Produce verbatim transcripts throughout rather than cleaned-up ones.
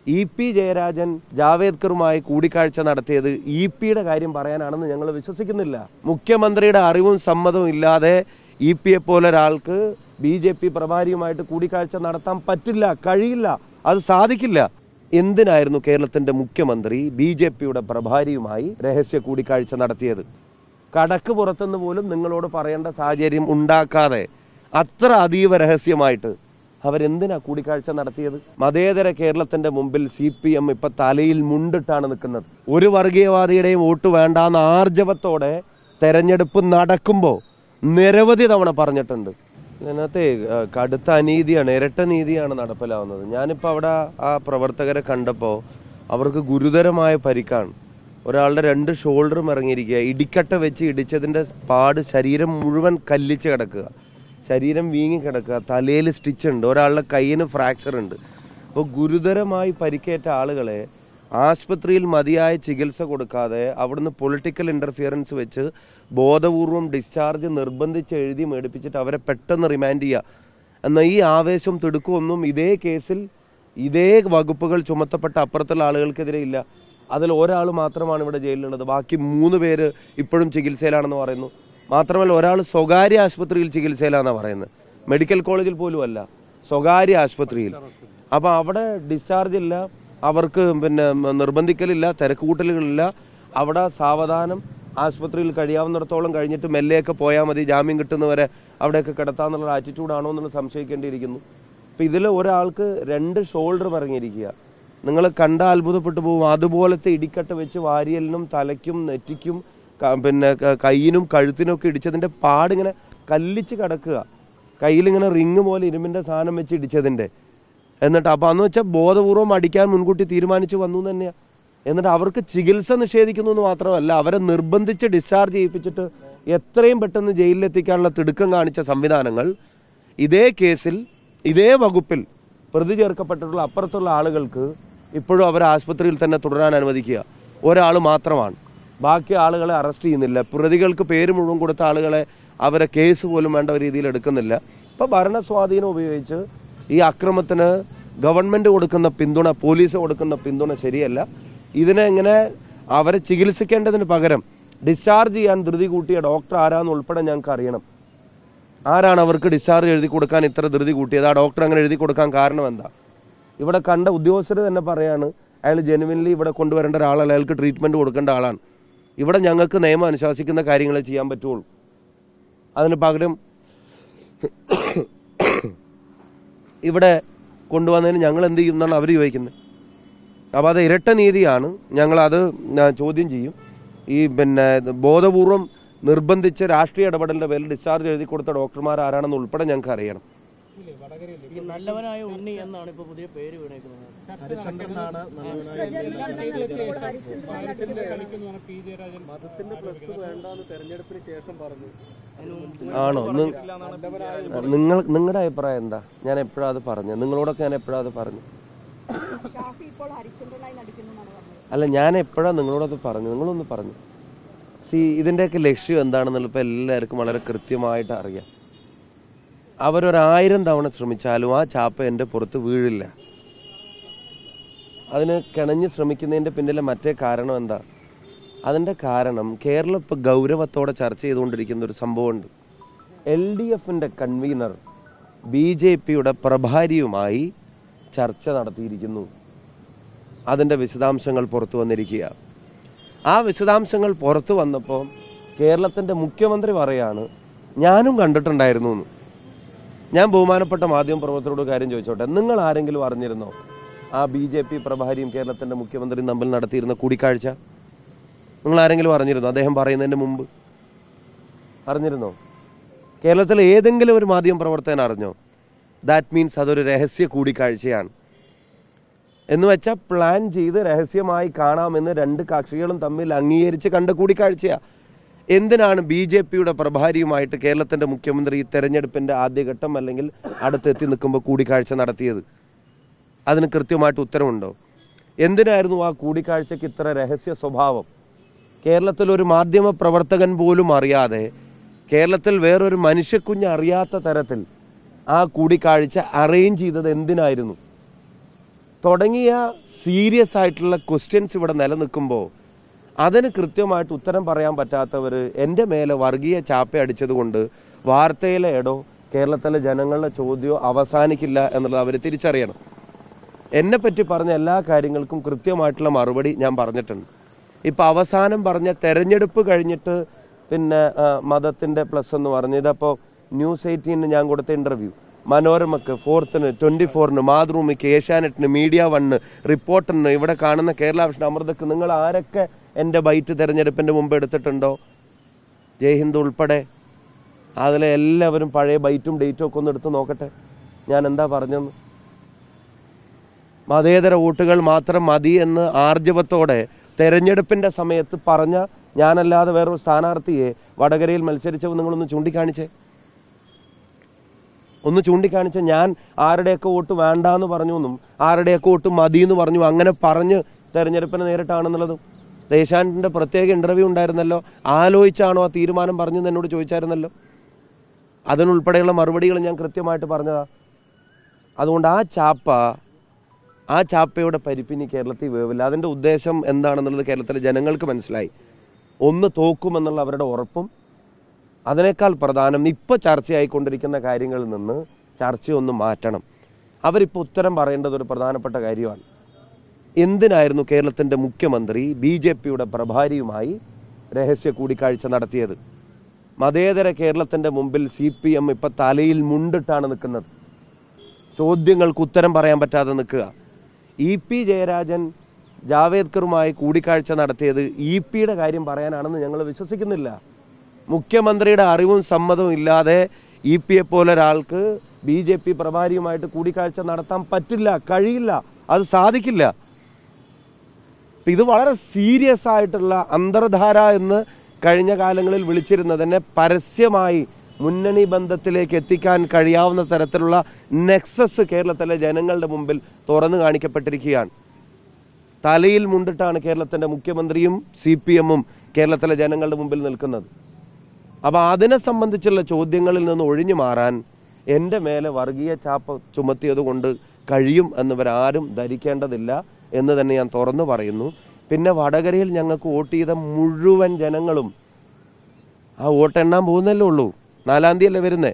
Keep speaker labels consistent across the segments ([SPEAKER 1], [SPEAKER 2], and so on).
[SPEAKER 1] E P Jayarajan ജാവേദ്കറുമായി കൂടിക്കാഴ്ച നടത്തിയത് E പിയുടെ കാര്യം പറയാനാണെന്ന് ഞങ്ങൾ വിശ്വസിക്കുന്നില്ല. മുഖ്യമന്ത്രിയുടെ അറിവും സമ്മതവും ഇല്ലാതെ ഇ പിയെ പോലെ ഒരാൾക്ക് ബി ജെ പി പ്രഭാരിയുമായിട്ട് കൂടിക്കാഴ്ച നടത്താൻ പറ്റില്ല, കഴിയില്ല, അത് സാധിക്കില്ല. എന്തിനായിരുന്നു കേരളത്തിന്റെ മുഖ്യമന്ത്രി ബി ജെ പിയുടെ പ്രഭാരിയുമായി രഹസ്യ കൂടിക്കാഴ്ച നടത്തിയത്? കടക്ക് പുറത്തുനിന്ന് പോലും നിങ്ങളോട് പറയേണ്ട സാഹചര്യം ഉണ്ടാക്കാതെ അത്ര അതീവ രഹസ്യമായിട്ട് അവരെന്തിനാ കൂടിക്കാഴ്ച നടത്തിയത്? മതേതര കേരളത്തിന്റെ മുമ്പിൽ സി പി എം ഇപ്പൊ തലയിൽ മുണ്ടിട്ടാണ് നിൽക്കുന്നത്. ഒരു വർഗീയവാദിയുടെയും വോട്ട് വേണ്ടാന്ന ആർജവത്തോടെ തെരഞ്ഞെടുപ്പ് നടക്കുമ്പോൾ നിരവധി തവണ പറഞ്ഞിട്ടുണ്ട്. ഇതിനകത്തെ കടുത്ത അനീതിയാണ്, ഇരട്ട നീതിയാണ് നടപ്പിലാവുന്നത്. ഞാനിപ്പോൾ അവിടെ ആ പ്രവർത്തകരെ കണ്ടപ്പോൾ അവർക്ക് ഗുരുതരമായ പരിക്കാണ്. ഒരാളുടെ രണ്ട് ഷോൾഡറും ഇറങ്ങിയിരിക്കുക, ഇടിക്കട്ട വെച്ച് ഇടിച്ചതിൻ്റെ പാട് ശരീരം മുഴുവൻ കല്ലിച്ച് കിടക്കുക, ശരീരം വീങ്ങി കിടക്കുക, തലയിൽ സ്റ്റിച്ച് ഉണ്ട്, ഒരാളുടെ കയ്യിന് ഫ്രാക്ചർ ഉണ്ട്. അപ്പോൾ ഗുരുതരമായി പരിക്കേറ്റ ആളുകളെ ആശുപത്രിയിൽ മതിയായ ചികിത്സ കൊടുക്കാതെ അവിടുന്ന് പൊളിറ്റിക്കൽ ഇൻ്റർഫിയറൻസ് വെച്ച് ബോധപൂർവം ഡിസ്ചാർജ് നിർബന്ധിച്ച് എഴുതി മേടിപ്പിച്ചിട്ട് അവരെ പെട്ടെന്ന് റിമാൻഡ് ചെയ്യുക. എന്നാൽ ഈ ആവേശം തിടുക്കമൊന്നും ഇതേ കേസിൽ ഇതേ വകുപ്പുകൾ ചുമത്തപ്പെട്ട അപ്പുറത്തുള്ള ആളുകൾക്കെതിരെ ഇല്ല. അതിൽ ഒരാൾ മാത്രമാണ് ഇവിടെ ജയിലിലുള്ളത്, ബാക്കി മൂന്ന് പേര് ഇപ്പോഴും ചികിത്സയിലാണെന്ന് പറയുന്നു. മാത്രമല്ല ഒരാൾ സ്വകാര്യ ആശുപത്രിയിൽ ചികിത്സയിലാണെന്നാണ് പറയുന്നത്, മെഡിക്കൽ കോളേജിൽ പോലും അല്ല, സ്വകാര്യ ആശുപത്രിയിൽ. അപ്പം അവിടെ ഡിസ്ചാർജ് ഇല്ല, അവർക്ക് പിന്നെ നിർബന്ധിക്കലില്ല, തിരക്കുകൂട്ടലുകളില്ല. അവിടെ സാവധാനം ആശുപത്രിയിൽ കഴിയാവുന്നിടത്തോളം കഴിഞ്ഞിട്ട് മെല്ലെയൊക്കെ പോയാൽ മതി, ജാമ്യം കിട്ടുന്നവരെ അവിടെയൊക്കെ കിടത്താമെന്നുള്ള ആറ്റിറ്റ്യൂഡാണോ എന്നുള്ളത് സംശയിക്കേണ്ടിയിരിക്കുന്നു. അപ്പം ഇതിൽ ഒരാൾക്ക് രണ്ട് ഷോൾഡറും ഇറങ്ങിയിരിക്കുക, നിങ്ങൾ കണ്ട അത്ഭുതപ്പെട്ടു പോകും. അതുപോലത്തെ ഇടിക്കട്ട വെച്ച് വാരിയലിനും തലയ്ക്കും നെറ്റിക്കും പിന്നെ കയ്യിനും കഴുത്തിനും ഒക്കെ ഇടിച്ചതിൻ്റെ പാടിങ്ങനെ കല്ലിച്ച് കിടക്കുക, കയ്യിലിങ്ങനെ റിങ് പോലെ ഇരുമ്പിൻ്റെ സാധനം വെച്ച് ഇടിച്ചതിൻ്റെ. എന്നിട്ട് അപ്പം അന്ന് വെച്ചാൽ ബോധപൂർവം അടിക്കാൻ മുൻകൂട്ടി തീരുമാനിച്ചു വന്നു തന്നെയാണ്. എന്നിട്ട് അവർക്ക് ചികിത്സ നിഷേധിക്കുന്നു എന്ന് മാത്രമല്ല, അവരെ നിർബന്ധിച്ച് ഡിസ്ചാർജ് ചെയ്യിപ്പിച്ചിട്ട് എത്രയും പെട്ടെന്ന് ജയിലിലെത്തിക്കാനുള്ള തിടുക്കം കാണിച്ച സംവിധാനങ്ങൾ ഇതേ കേസിൽ ഇതേ വകുപ്പിൽ പ്രതി ചേർക്കപ്പെട്ടിട്ടുള്ള അപ്പുറത്തുള്ള ആളുകൾക്ക് ഇപ്പോഴും അവരെ ആശുപത്രിയിൽ തന്നെ തുടരാൻ അനുവദിക്കുക. ഒരാൾ മാത്രമാണ്, ബാക്കി ആളുകളെ അറസ്റ്റ് ചെയ്യുന്നില്ല. പ്രതികൾക്ക് പേര് മുഴുവൻ കൊടുത്ത ആളുകളെ അവരെ കേസ് പോലും വേണ്ട രീതിയിൽ എടുക്കുന്നില്ല. ഇപ്പോൾ ഭരണസ്വാധീനം ഉപയോഗിച്ച് ഈ അക്രമത്തിന് ഗവൺമെൻറ് കൊടുക്കുന്ന പിന്തുണ, പോലീസ് കൊടുക്കുന്ന പിന്തുണ ശരിയല്ല. ഇതിനെ ഇങ്ങനെ അവരെ ചികിത്സിക്കേണ്ടതിന് പകരം ഡിസ്ചാർജ് ചെയ്യാൻ ധൃതി കൂട്ടിയ ഡോക്ടർ ആരാന്ന് ഉൾപ്പെടെ ഞങ്ങൾക്ക് അറിയണം. ആരാണ് അവർക്ക് ഡിസ്ചാർജ് എഴുതി കൊടുക്കാൻ ഇത്ര ധൃതി കൂട്ടിയത്? ആ ഡോക്ടർ അങ്ങനെ എഴുതി കൊടുക്കാൻ കാരണം എന്താ? ഇവിടെ കണ്ട ഉദ്യോഗസ്ഥർ തന്നെ പറയാണ് അയാൾ ജെനുവിൻലി ഇവിടെ കൊണ്ടുവരേണ്ട ഒരാളല്ല, അയാൾക്ക് ട്രീറ്റ്മെൻറ്റ് കൊടുക്കേണ്ട ആളാണ്. ഇവിടെ ഞങ്ങൾക്ക് നിയമം അനുശാസിക്കുന്ന കാര്യങ്ങളെ ചെയ്യാൻ പറ്റുള്ളൂ. അതിന് പകരം ഇവിടെ കൊണ്ടുവന്നതിന് ഞങ്ങൾ എന്ത് ചെയ്യും എന്നാണ് അവർ ചോദിക്കുന്നത്. അപ്പോൾ അത് ഇരട്ട നീതിയാണ്, ഞങ്ങളത് ചോദ്യം ചെയ്യും. ഈ പിന്നെ ബോധപൂർവം നിർബന്ധിച്ച് രാഷ്ട്രീയ ഇടപെടലിൻ്റെ പേരിൽ ഡിസ്ചാർജ് എഴുതി കൊടുത്ത ഡോക്ടർമാർ ആരാണെന്ന് ഉൾപ്പെടെ ഞങ്ങൾക്ക് അറിയണം.
[SPEAKER 2] നല്ലവനായ ഉണ്ണി എന്നാണ് ഇപ്പോൾ പുതിയ പേര് വീണേക്കുന്നത്.
[SPEAKER 1] ആണോ? നിങ്ങൾ നിങ്ങളുടെ അഭിപ്രായം എന്താ? ഞാൻ എപ്പോഴാ അത് പറഞ്ഞു? നിങ്ങളോടൊക്കെ ഞാൻ എപ്പോഴാ അത് പറഞ്ഞു? അല്ല, ഞാൻ എപ്പോഴാ നിങ്ങളോടത് പറഞ്ഞു? നിങ്ങളൊന്ന് പറഞ്ഞു. സി ഇതിൻ്റെയൊക്കെ ലക്ഷ്യം എന്താണെന്നുള്ള ഇപ്പോൾ എല്ലാവർക്കും വളരെ കൃത്യമായിട്ട് അറിയാം. അവരൊരായിരം തവണ ശ്രമിച്ചാലും ആ ചാപ്പ എൻ്റെ പുറത്ത് വീഴില്ല. അതിന് കിണഞ്ഞ് ശ്രമിക്കുന്നതിൻ്റെ പിന്നിലെ മറ്റേ കാരണം എന്താ? അതിൻ്റെ കാരണം കേരളം ഇപ്പോൾ ഗൗരവത്തോടെ ചർച്ച ചെയ്തുകൊണ്ടിരിക്കുന്ന ഒരു സംഭവമുണ്ട്. എൽ ഡി എഫിൻ്റെ കൺവീനർ ബി ജെ പിയുടെ പ്രഭാരിയുമായി ചർച്ച നടത്തിയിരിക്കുന്നു. അതിൻ്റെ വിശദാംശങ്ങൾ പുറത്തു വന്നിരിക്കുക. ആ വിശദാംശങ്ങൾ പുറത്തു വന്നപ്പോൾ കേരളത്തിൻ്റെ മുഖ്യമന്ത്രി പറയാണ് ഞാനും കണ്ടിട്ടുണ്ടായിരുന്നു എന്ന്. ഞാൻ ബഹുമാനപ്പെട്ട മാധ്യമപ്രവർത്തകരോട് കാര്യം ചോദിച്ചോട്ടെ, നിങ്ങൾ ആരെങ്കിലും അറിഞ്ഞിരുന്നോ ആ ബി ജെ പി പ്രഭാരിയും കേരളത്തിൻ്റെ മുഖ്യമന്ത്രിയും തമ്മിൽ നടത്തിയിരുന്ന കൂടിക്കാഴ്ച? നിങ്ങൾ ആരെങ്കിലും അറിഞ്ഞിരുന്നോ? അദ്ദേഹം പറയുന്നതിന് മുമ്പ് അറിഞ്ഞിരുന്നോ? കേരളത്തിലെ ഏതെങ്കിലും ഒരു മാധ്യമപ്രവർത്തകൻ അറിഞ്ഞോ? ദാറ്റ് മീൻസ് അതൊരു രഹസ്യ കൂടിക്കാഴ്ചയാണ് എന്ന് വെച്ചാൽ പ്ലാൻ ചെയ്ത് രഹസ്യമായി കാണാമെന്ന് രണ്ട് കക്ഷികളും തമ്മിൽ അംഗീകരിച്ച് കണ്ട കൂടിക്കാഴ്ചയാണ്. എന്തിനാണ് ബി ജെ പിയുടെ പ്രഭാരിയുമായിട്ട് കേരളത്തിൻ്റെ മുഖ്യമന്ത്രി ഈ തെരഞ്ഞെടുപ്പിൻ്റെ ആദ്യഘട്ടം അല്ലെങ്കിൽ അടുത്തെത്തി നിൽക്കുമ്പോൾ കൂടിക്കാഴ്ച നടത്തിയത്? അതിന് കൃത്യമായിട്ട് ഉത്തരവുണ്ടോ? എന്തിനായിരുന്നു ആ കൂടിക്കാഴ്ചയ്ക്ക് ഇത്ര രഹസ്യ സ്വഭാവം? കേരളത്തിലൊരു മാധ്യമ പ്രവർത്തകൻ പോലും അറിയാതെ, കേരളത്തിൽ വേറൊരു മനുഷ്യക്കുഞ്ഞ് അറിയാത്ത തരത്തിൽ ആ കൂടിക്കാഴ്ച അറേഞ്ച് ചെയ്തത് എന്തിനായിരുന്നു? തുടങ്ങിയ സീരിയസ് ആയിട്ടുള്ള ക്വസ്റ്റ്യൻസ് ഇവിടെ നിലനിൽക്കുമ്പോൾ അതിന് കൃത്യമായിട്ട് ഉത്തരം പറയാൻ പറ്റാത്തവർ എൻ്റെ മേലെ വർഗീയ ചാപ്പ അടിച്ചത് കൊണ്ട് വാർത്തയിലെ ഇടോ കേരളത്തിലെ ജനങ്ങളുടെ ചോദ്യമോ അവസാനിക്കില്ല എന്നുള്ളത് അവർ തിരിച്ചറിയണം. എന്നെ പറ്റി പറഞ്ഞ എല്ലാ കാര്യങ്ങൾക്കും കൃത്യമായിട്ടുള്ള മറുപടി ഞാൻ പറഞ്ഞിട്ടുണ്ട്. ഇപ്പം അവസാനം പറഞ്ഞ തെരഞ്ഞെടുപ്പ് കഴിഞ്ഞിട്ട് പിന്നെ മതത്തിൻ്റെ പ്ലസ് എന്ന് പറഞ്ഞ് ഇതപ്പോൾ ന്യൂസ് എയ്റ്റീനിന് ഞാൻ കൊടുത്ത ഇൻ്റർവ്യൂ, മനോരമക്ക്, ഫോർത്തിന്, ട്വൻറ്റി ഫോറിന്, മാതൃഭൂമിക്ക്, ഏഷ്യാനെറ്റിന്, മീഡിയ വണ്ണ്, റിപ്പോർട്ടറിന്, ഇവിടെ കാണുന്ന കേരള വിഷൻ, അമൃതക്ക്, നിങ്ങൾ ആരൊക്കെ എൻ്റെ ബൈറ്റ് തെരഞ്ഞെടുപ്പിൻ്റെ മുമ്പ് എടുത്തിട്ടുണ്ടോ? ജയ്ഹിന്ദ് ഉൾപ്പെടെ അതിലെ എല്ലാവരും പഴയ ബൈറ്റും ഡേറ്റും ഒക്കെ ഒന്ന് എടുത്ത് നോക്കട്ടെ ഞാൻ എന്താ പറഞ്ഞെന്ന്. മതേതര വോട്ടുകൾ മാത്രം മതി എന്ന് ആർജവത്തോടെ തെരഞ്ഞെടുപ്പിൻ്റെ സമയത്ത് പറഞ്ഞ ഞാനല്ലാതെ വേറൊരു സ്ഥാനാർത്ഥിയെ വടകരയിൽ മത്സരിച്ചപ്പോൾ നിങ്ങളൊന്ന് ചൂണ്ടിക്കാണിച്ചേ, ഒന്ന് ചൂണ്ടിക്കാണിച്ച. ഞാൻ ആരുടെയൊക്കെ വോട്ട് വേണ്ടാന്ന് പറഞ്ഞു എന്നും ആരുടെയൊക്കെ വോട്ട് മതി എന്ന് പറഞ്ഞു അങ്ങനെ പറഞ്ഞ് തെരഞ്ഞെടുപ്പിന് നേരിട്ടാണെന്നുള്ളതും ഏഷ്യാനെറ്റിൻ്റെ പ്രത്യേക ഇൻ്റർവ്യൂ ഉണ്ടായിരുന്നല്ലോ. ആലോചിച്ചാണോ ആ തീരുമാനം പറഞ്ഞെന്ന് എന്നോട് ചോദിച്ചായിരുന്നല്ലോ. അതിനുൾപ്പെടെയുള്ള മറുപടികൾ ഞാൻ കൃത്യമായിട്ട് പറഞ്ഞതാ. അതുകൊണ്ട് ആ ചാപ്പ ആ ചാപ്പയുടെ പരിപ്പിനി കേരളത്തിൽ വേവില്ല. അതിൻ്റെ ഉദ്ദേശം എന്താണെന്നുള്ളത് കേരളത്തിലെ ജനങ്ങൾക്ക് മനസ്സിലായി. ഒന്ന് തോക്കുമെന്നുള്ള അവരുടെ ഉറപ്പും, അതിനേക്കാൾ പ്രധാനം ഇപ്പോൾ ചർച്ചയായിക്കൊണ്ടിരിക്കുന്ന കാര്യങ്ങളിൽ നിന്ന് ചർച്ചയൊന്ന് മാറ്റണം. അവരിപ്പോൾ ഉത്തരം പറയേണ്ടത് ഒരു പ്രധാനപ്പെട്ട കാര്യമാണ്. എന്തിനായിരുന്നു കേരളത്തിൻ്റെ മുഖ്യമന്ത്രി ബി ജെ പിയുടെ പ്രഭാരിയുമായി രഹസ്യ കൂടിക്കാഴ്ച നടത്തിയത്? മതേതര കേരളത്തിൻ്റെ മുമ്പിൽ സി പി എം ഇപ്പം തലയിൽ മുണ്ടിട്ടാണ് നിൽക്കുന്നത്. ചോദ്യങ്ങൾക്ക് ഉത്തരം പറയാൻ പറ്റാതെ നിൽക്കുക. ഇ പി ജയരാജൻ ജാവേദ്കറുമായി കൂടിക്കാഴ്ച നടത്തിയത് ഇ പിയുടെ കാര്യം പറയാനാണെന്ന് ഞങ്ങൾ വിശ്വസിക്കുന്നില്ല. മുഖ്യമന്ത്രിയുടെ അറിവും സമ്മതവും ഇല്ലാതെ ഇ പിയെ പോലെ ഒരാൾക്ക് ബി ജെ പി പ്രഭാരിയുമായിട്ട് കൂടിക്കാഴ്ച നടത്താൻ പറ്റില്ല, കഴിയില്ല, അത് സാധിക്കില്ല. ഇത് വളരെ സീരിയസ് ആയിട്ടുള്ള അന്തർധാര എന്ന് കഴിഞ്ഞ കാലങ്ങളിൽ വിളിച്ചിരുന്നതിനെ പരസ്യമായി മുന്നണി ബന്ധത്തിലേക്ക് എത്തിക്കാൻ കഴിയാവുന്ന തരത്തിലുള്ള നെക്സസ് കേരളത്തിലെ ജനങ്ങളുടെ മുമ്പിൽ തുറന്നു കാണിക്കപ്പെട്ടിരിക്കുകയാണ്. തലയിൽ മുണ്ടിട്ടാണ് കേരളത്തിൻ്റെ മുഖ്യമന്ത്രിയും സി പി എമ്മും കേരളത്തിലെ ജനങ്ങളുടെ മുമ്പിൽ നിൽക്കുന്നത്. അപ്പോൾ അതിനെ സംബന്ധിച്ചുള്ള ചോദ്യങ്ങളിൽ നിന്ന് ഒഴിഞ്ഞു മാറാൻ എൻ്റെ മേലെ വർഗീയ ചാപ്പ ചുമത്തിയത് കൊണ്ട് കഴിയും എന്നിവരാരും ധരിക്കേണ്ടതില്ല എന്ന് തന്നെ ഞാൻ തുറന്നു പറയുന്നു. പിന്നെ വടകരയിൽ ഞങ്ങൾക്ക് വോട്ട് ചെയ്ത മുഴുവൻ ജനങ്ങളും ആ വോട്ടെണ്ണാൻ പോകുന്നല്ലേ ഉള്ളൂ, നാലാം തീയതി അല്ലേ വരുന്നേ,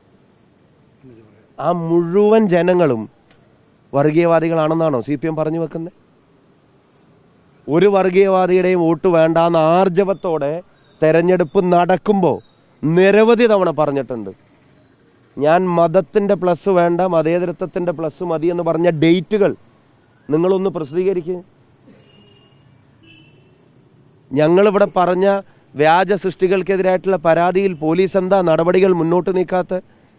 [SPEAKER 1] ആ മുഴുവൻ ജനങ്ങളും വർഗീയവാദികളാണെന്നാണോ സി പി എം പറഞ്ഞു വെക്കുന്നത്? ഒരു വർഗീയവാദിയുടെയും വോട്ട് വേണ്ടാന്ന് ആർജവത്തോടെ തെരഞ്ഞെടുപ്പ് നടക്കുമ്പോൾ നിരവധി തവണ പറഞ്ഞിട്ടുണ്ട്. ഞാൻ മതത്തിൻ്റെ പ്ലസ് വേണ്ട, മതേതരത്വത്തിൻ്റെ പ്ലസ് മതി എന്ന് പറഞ്ഞ ഡേറ്റുകൾ നിങ്ങളൊന്ന് പ്രസിദ്ധീകരിക്കുക. ഞങ്ങളിവിടെ പറഞ്ഞ വ്യാജ സൃഷ്ടികൾക്കെതിരായിട്ടുള്ള പരാതിയിൽ പോലീസ് എന്താ നടപടികൾ മുന്നോട്ട് നീക്കാത്ത?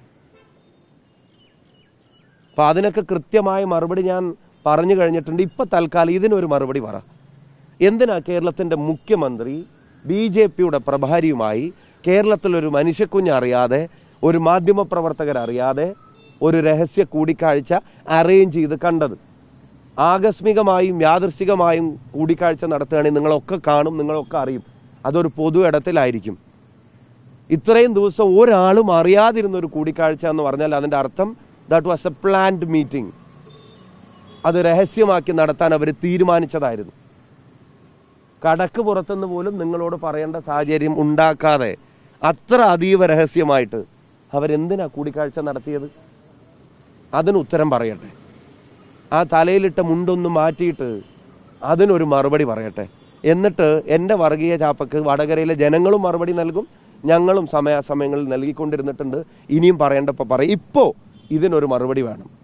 [SPEAKER 1] അപ്പം അതിനൊക്കെ കൃത്യമായ മറുപടി ഞാൻ പറഞ്ഞു കഴിഞ്ഞിട്ടുണ്ട്. ഇപ്പം തൽക്കാലം ഇതിനൊരു മറുപടി പറ. എന്തിനാ കേരളത്തിൻ്റെ മുഖ്യമന്ത്രി ബി ജെ പിയുടെ പ്രഭാരിയുമായി കേരളത്തിലൊരു മനുഷ്യക്കുഞ്ഞ് അറിയാതെ, ഒരു മാധ്യമപ്രവർത്തകരറിയാതെ ഒരു രഹസ്യ കൂടിക്കാഴ്ച അറേഞ്ച് ചെയ്ത് കണ്ടത്? ആകസ്മികമായും യാദൃശികമായും കൂടിക്കാഴ്ച നടത്തുകയാണെങ്കിൽ നിങ്ങളൊക്കെ കാണും, നിങ്ങളൊക്കെ അറിയും. അതൊരു പൊതു ഇടത്തിലായിരിക്കും. ഇത്രയും ദിവസം ഒരാളും അറിയാതിരുന്നൊരു കൂടിക്കാഴ്ച എന്ന് പറഞ്ഞാൽ അതിൻ്റെ അർത്ഥം that was a planned meeting. അത് രഹസ്യമാക്കി നടത്താൻ അവർ തീരുമാനിച്ചതായിരുന്നു. കടക്ക് പുറത്തുനിന്ന് പോലും നിങ്ങളോട് പറയേണ്ട സാഹചര്യം ഉണ്ടാക്കാതെ അത്ര അതീവ രഹസ്യമായിട്ട് അവരെന്തിനാ കൂടിക്കാഴ്ച നടത്തിയത്? അതിന് ഉത്തരം പറയട്ടെ. ആ തലയിലിട്ട മുണ്ടൊന്ന് മാറ്റിയിട്ട് അതിനൊരു മറുപടി പറയട്ടെ. എന്നിട്ട് എൻ്റെ വർഗീയ ചാപ്പക്ക് വടകരയിലെ ജനങ്ങളും മറുപടി നൽകും, ഞങ്ങളും സമയാസമയങ്ങളിൽ നൽകിക്കൊണ്ടിരുന്നിട്ടുണ്ട്. ഇനിയും പറയേണ്ടപ്പോൾ പറയും. ഇപ്പോൾ ഇതിനൊരു മറുപടി വേണം.